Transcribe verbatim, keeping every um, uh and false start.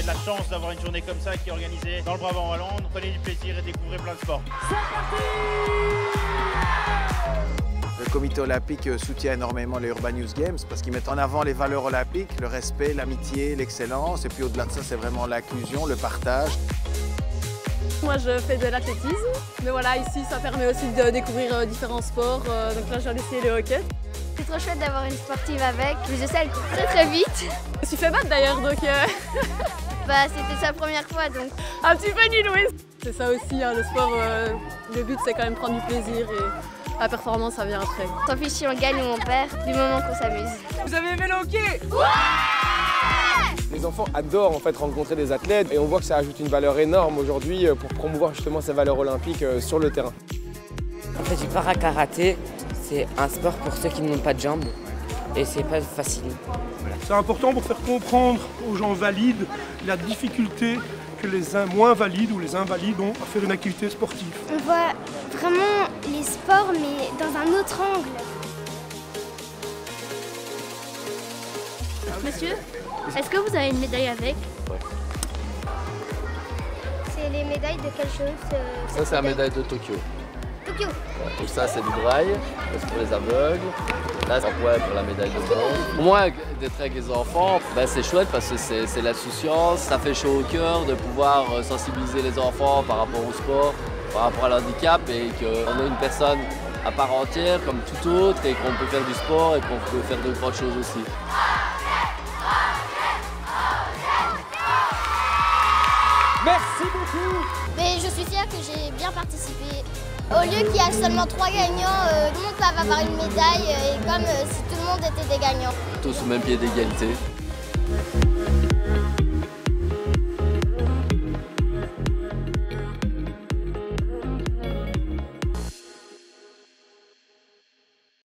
de la chance d'avoir une journée comme ça qui est organisée dans le Brabant wallon. Prenez du plaisir et découvrez plein de sports. Le comité olympique soutient énormément les Urban Youth Games parce qu'ils mettent en avant les valeurs olympiques, le respect, l'amitié, l'excellence. Et puis au-delà de ça, c'est vraiment l'inclusion, le partage. Moi, je fais de l'athlétisme. Mais voilà, ici, ça permet aussi de découvrir différents sports. Donc là, j'ai essayé le hockey. C'est trop chouette d'avoir une sportive avec. Je sais, elle court très très vite. Je me suis fait battre d'ailleurs, donc... Euh... bah, c'était sa première fois, donc... Un petit peu nul, oui. C'est ça aussi, hein, le sport, euh, le but, c'est quand même prendre du plaisir et la performance, ça vient après. On s'en fiche si on gagne ou on perd, du moment qu'on s'amuse. Vous avez aimé le hockey? Ouais! Les enfants adorent en fait rencontrer des athlètes et on voit que ça ajoute une valeur énorme aujourd'hui pour promouvoir justement ces valeurs olympiques sur le terrain. En fait, du para-karaté, c'est un sport pour ceux qui n'ont pas de jambes et c'est pas facile. C'est important pour faire comprendre aux gens valides la difficulté que les moins valides ou les invalides ont à faire une activité sportive. On voit vraiment les sports mais dans un autre angle. Monsieur, est-ce que vous avez une médaille avec? Ouais. C'est les médailles de quelle chose? euh, Ça, c'est la médaille de Tokyo. Tokyo. Ouais. Tout ça, c'est du braille, c'est pour les aveugles. Là, c'est ouais, pour la médaille de bronze. Pour moi, d'être avec les enfants, ben, c'est chouette parce que c'est l'insouciance, ça fait chaud au cœur de pouvoir sensibiliser les enfants par rapport au sport, par rapport à l'handicap et qu'on est une personne à part entière comme tout autre et qu'on peut faire du sport et qu'on peut faire de grandes choses aussi. Merci beaucoup. Mais je suis fière que j'ai bien participé. Au lieu qu'il y a seulement trois gagnants, euh, tout le monde peut avoir une médaille et comme euh, si tout le monde était des gagnants. Tous au même pied d'égalité.